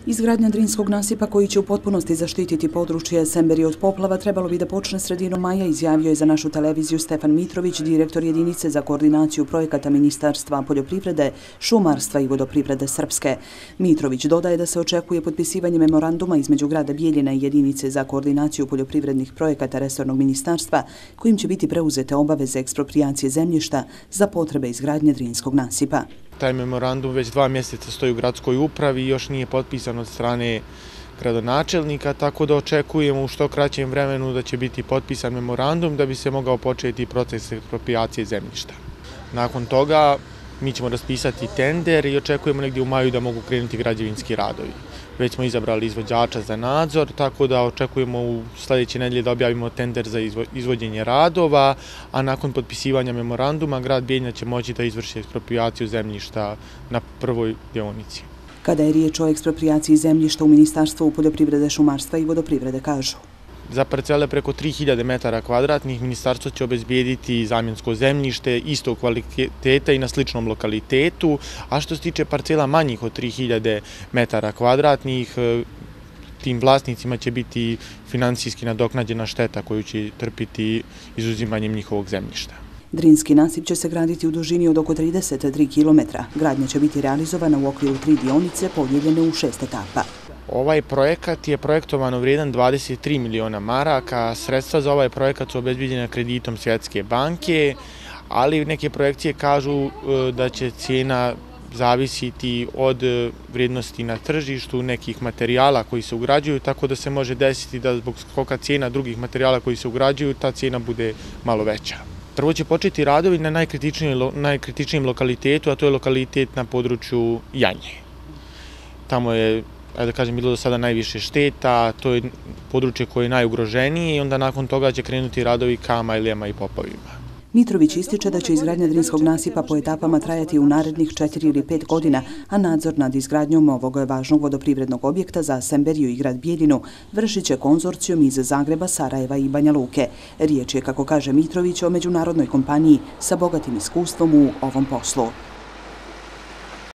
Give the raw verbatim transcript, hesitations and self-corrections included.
Izgradnja Drinskog nasipa koji će u potpunosti zaštititi područje Semberije od poplava trebalo bi da počne sredinom maja, izjavio je za našu televiziju Stefan Mitrović, direktor jedinice za koordinaciju projekata Ministarstva poljoprivrede, šumarstva i vodoprivrede Srpske. Mitrović dodaje da se očekuje potpisivanje memoranduma između grada Bijeljina i jedinice za koordinaciju poljoprivrednih projekata resornog ministarstva, kojim će biti preuzete obaveze eksproprijacije zemljišta za potrebe izgradnje Drinskog nasipa. Taj memorandum već dva mjeseca stoji u gradskoj upravi i još nije potpisan od strane gradonačelnika, tako da očekujemo u što kraćem vremenu da će biti potpisan memorandum da bi se mogao početi proces eksproprijacije zemljišta. Nakon toga mi ćemo raspisati tender i očekujemo negdje u maju da mogu krenuti građevinski radovi. Već smo izabrali izvođača za nadzor, tako da očekujemo u sljedeće nedelje da objavimo tender za izvođenje radova, a nakon potpisivanja memoranduma grad Bijeljina će moći da izvrši eksproprijaciju zemljišta na prvoj deonici. Kada je riječ o eksproprijaciji zemljišta u Ministarstvu poljoprivrede, šumarstva i vodoprivrede kažu: za parcele preko tri hiljade metara kvadratnih ministarstvo će obezbijediti zamjensko zemljište istog kvaliteta i na sličnom lokalitetu, a što se tiče parcela manjih od tri hiljade metara kvadratnih, tim vlasnicima će biti finansijski nadoknađena šteta koju će trpiti izuzimanjem njihovog zemljišta. Drinski nasip će se graditi u dužini od oko trideset tri kilometra. Gradnja će biti realizovana u okviru tri dionice podijeljene u šest etapa. Ovaj projekat je projektovano vrijedan dvadeset tri miliona maraka. Sredstva za ovaj projekat su obezbijeđena kreditom Svjetske banke, ali neke projekcije kažu da će cijena zavisiti od vrijednosti na tržištu nekih materijala koji se ugrađuju, tako da se može desiti da zbog skoka cijena drugih materijala koji se ugrađuju, ta cijena bude malo veća. Prvo će početi radovi na najkritičnijem lokalitetu, a to je lokalitet na području Janje. Tamo je, da kažem, bilo do sada najviše šteta, to je područje koje je najugroženije i onda nakon toga će krenuti radovi ka Majlijama i Popovima. Mitrović ističe da će izgradnja Drinskog nasipa po etapama trajati u narednih četiri ili pet godina, a nadzor nad izgradnjom ovog važnog vodoprivrednog objekta za Semberiju i grad Bijeljinu vršit će konzorcijum iz Zagreba, Sarajeva i Banja Luke. Riječ je, kako kaže Mitrović, o međunarodnoj kompaniji sa bogatim iskustvom u ovom poslu.